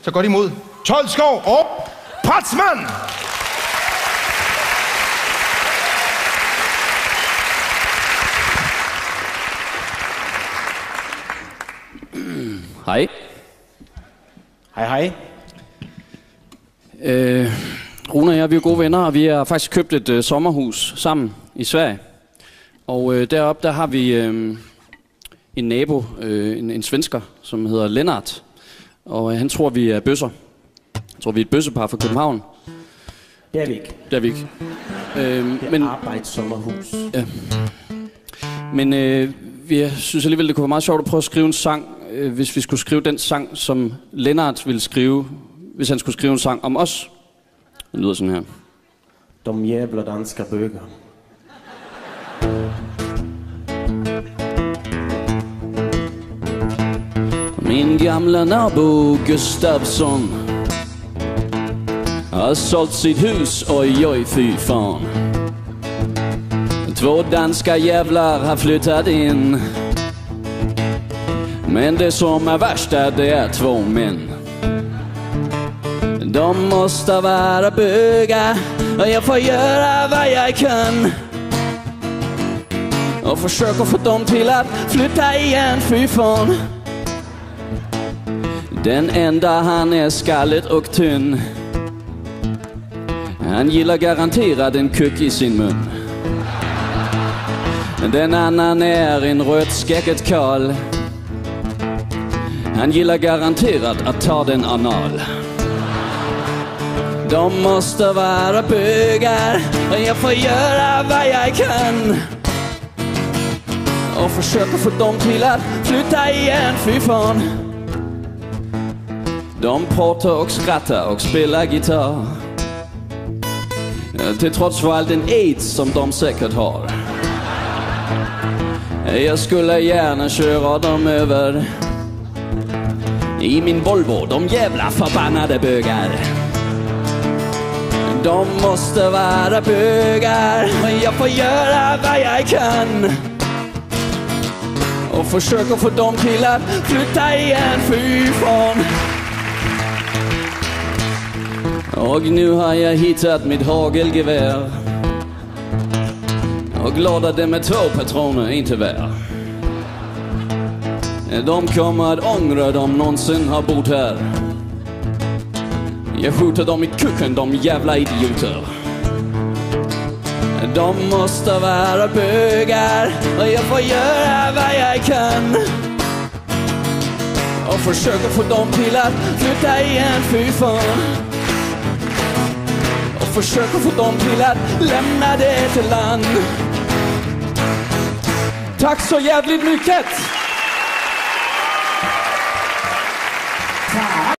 Så godt imod Tolskov og Pratsmann. Hej. Hej, hej. Rune og jeg, vi er gode venner, og vi har faktisk købt et sommerhus sammen i Sverige. Og deroppe, der har vi en nabo, en svensker, som hedder Lennart. Og han tror, vi er bøsser. Jeg tror, vi er et bøssepar fra København. Det er vi ikke. Det er vi ikke. Det er arbejdssommerhus. Ja. Men vi synes alligevel, det kunne være meget sjovt at prøve at skrive en sang, hvis vi skulle skrive den sang, som Lennart ville skrive, hvis han skulle skrive en sang om os. Det lyder sådan her. De jävla danska bögar. Min gamla nabo Gustavsson har sålt sitt hus, oj oj fy fan. 2 danska jävlar har flyttat in. Men det som är värst är det är 2 män. De måste vara bögar och jag får göra vad jag kan. Och försöka få dem till att flytta igen, fy fan. Den enda han är skallig och tunn. Han gillar garanterat en kuck i sin mun. Den annan är en rödskägget karl. Han gillar garanterat att ta den anal. De måste vara bögar och jag får göra vad jag kan. Och försöka få dem till att flytta igen, fy fan. De pratar och skrattar och spelar gitarr. Till trots för all den aids som de säkert har. Jag skulle gärna köra dem över i min Volvo, de jävla förbannade bögar. De måste vara bögar och jag får göra vad jag kan. Och försöka få dem till att flytta igen, fy fan. Och nu har jag hittat mitt hagelgevär. Och glad att det med 2 patroner inte vär. De kommer att ångra de någonsin har bott här. Jag skjuter dem i kuken, de jävla idioter. De måste vara bögar och jag får göra vad jag kan. Och försöka få dem till att flytta igen, fy fan. Och försöka få dem till att lämna det till land. Tack så jävligt mycket!